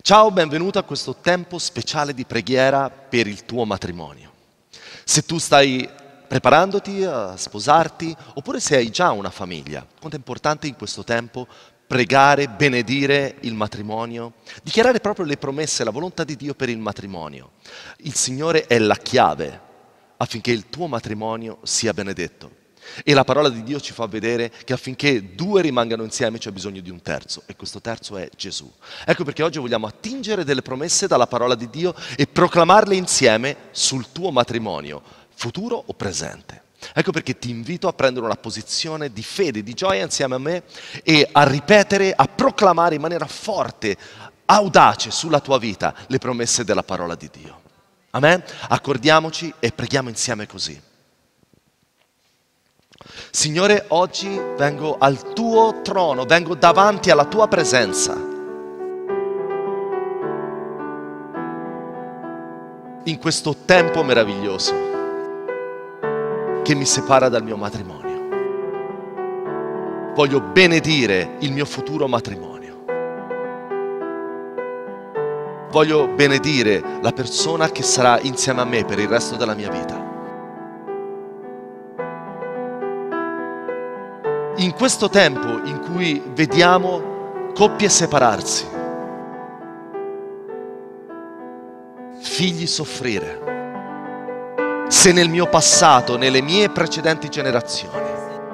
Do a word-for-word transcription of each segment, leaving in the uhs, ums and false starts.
Ciao, benvenuto a questo tempo speciale di preghiera per il tuo matrimonio. Se tu stai preparandoti a sposarti, oppure se hai già una famiglia, quanto è importante in questo tempo pregare, benedire il matrimonio, dichiarare proprio le promesse, la volontà di Dio per il matrimonio. Il Signore è la chiave affinché il tuo matrimonio sia benedetto. E la parola di Dio ci fa vedere che affinché due rimangano insieme c'è bisogno di un terzo, e questo terzo è Gesù. Ecco perché oggi vogliamo attingere delle promesse dalla parola di Dio e proclamarle insieme sul tuo matrimonio, futuro o presente. Ecco perché ti invito a prendere una posizione di fede, di gioia insieme a me e a ripetere, a proclamare in maniera forte, audace sulla tua vita le promesse della parola di Dio. Amen? Accordiamoci e preghiamo insieme così. Signore, oggi vengo al tuo trono, vengo davanti alla tua presenza. In questo tempo meraviglioso che mi separa dal mio matrimonio. Voglio benedire il mio futuro matrimonio. Voglio benedire la persona che sarà insieme a me per il resto della mia vita. In questo tempo in cui vediamo coppie separarsi, figli soffrire, se nel mio passato, nelle mie precedenti generazioni,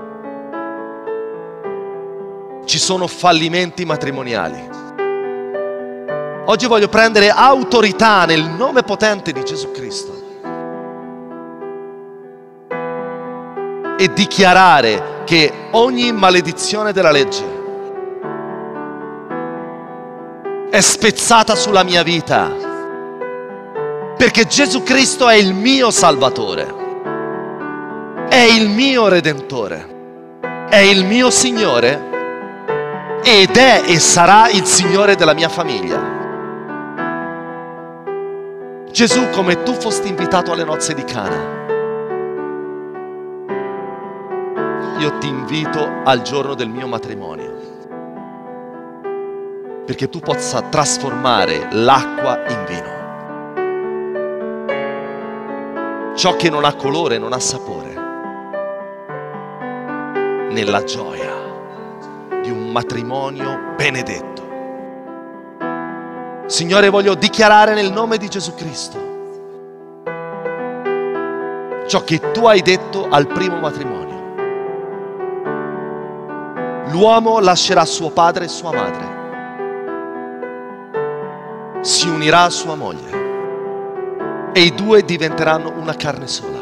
ci sono fallimenti matrimoniali, oggi voglio prendere autorità nel nome potente di Gesù Cristo e dichiarare che ogni maledizione della legge è spezzata sulla mia vita, perché Gesù Cristo è il mio Salvatore, è il mio Redentore, è il mio Signore ed è e sarà il Signore della mia famiglia. Gesù, come tu fosti invitato alle nozze di Cana, io ti invito al giorno del mio matrimonio, perché tu possa trasformare l'acqua in vino. Ciò che non ha colore, non ha sapore, nella gioia di un matrimonio benedetto. Signore, voglio dichiarare nel nome di Gesù Cristo ciò che tu hai detto al primo matrimonio. L'uomo lascerà suo padre e sua madre, si unirà a sua moglie e i due diventeranno una carne sola.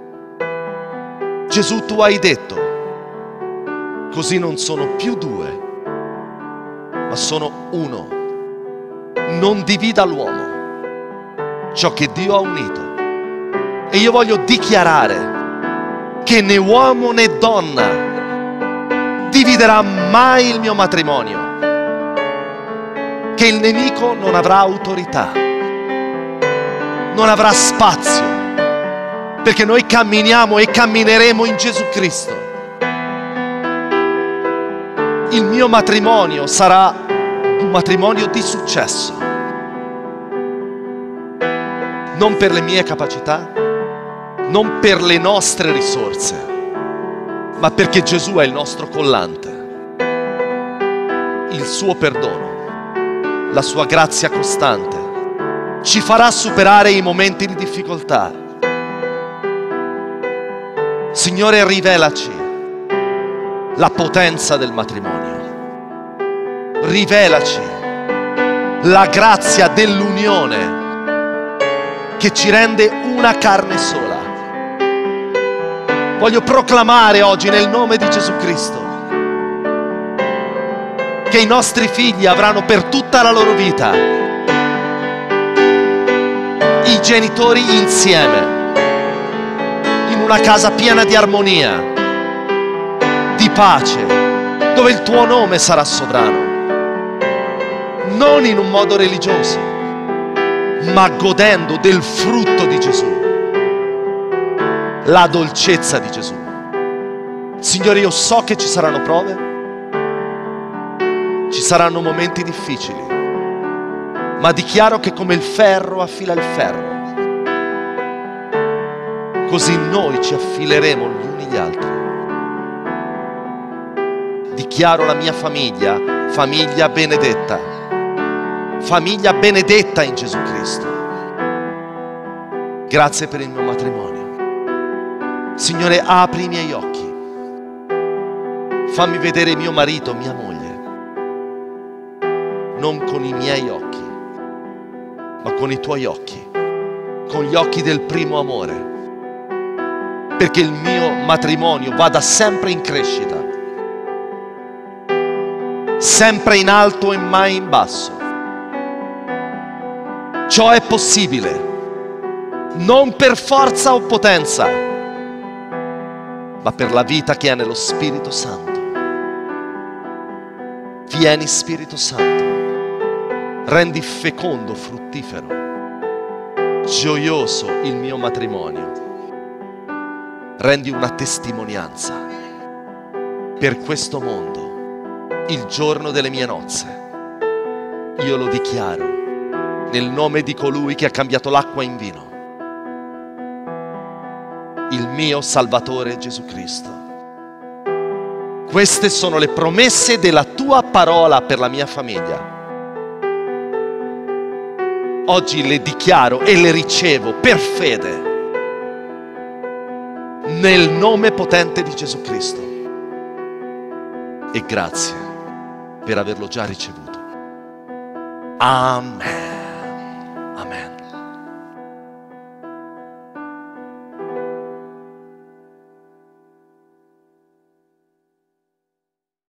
Gesù, tu hai detto, così non sono più due, ma sono uno. Non divida l'uomo ciò che Dio ha unito. E io voglio dichiarare che né uomo né donna dividerà mai il mio matrimonio, che il nemico non avrà autorità, non avrà spazio, perché noi camminiamo e cammineremo in Gesù Cristo. Il mio matrimonio sarà un matrimonio di successo, non per le mie capacità, non per le nostre risorse, ma perché Gesù è il nostro collante. Il suo perdono, la sua grazia costante ci farà superare i momenti di difficoltà. Signore, rivelaci la potenza del matrimonio. Rivelaci la grazia dell'unione che ci rende una carne sola. Voglio proclamare oggi nel nome di Gesù Cristo che i nostri figli avranno per tutta la loro vita i genitori insieme, in una casa piena di armonia, di pace, dove il tuo nome sarà sovrano, non in un modo religioso, ma godendo del frutto di Gesù, la dolcezza di Gesù. Signore, io so che ci saranno prove, ci saranno momenti difficili, ma dichiaro che come il ferro affila il ferro, così noi ci affileremo gli uni gli altri. Dichiaro la mia famiglia, famiglia benedetta, famiglia benedetta in Gesù Cristo. Grazie per il mio matrimonio. Signore, apri i miei occhi. Fammi vedere mio marito, mia moglie, non con i miei occhi, ma con i tuoi occhi, con gli occhi del primo amore, perché il mio matrimonio vada sempre in crescita, sempre in alto e mai in basso. Ciò è possibile, non per forza o potenza, ma per la vita che è nello Spirito Santo. Vieni Spirito Santo, rendi fecondo, fruttifero, gioioso il mio matrimonio. Rendi una testimonianza per questo mondo, il giorno delle mie nozze. Io lo dichiaro nel nome di colui che ha cambiato l'acqua in vino, il mio Salvatore Gesù Cristo. Queste sono le promesse della tua parola per la mia famiglia. Oggi le dichiaro e le ricevo per fede, nel nome potente di Gesù Cristo. E grazie per averlo già ricevuto. Amen. Amen.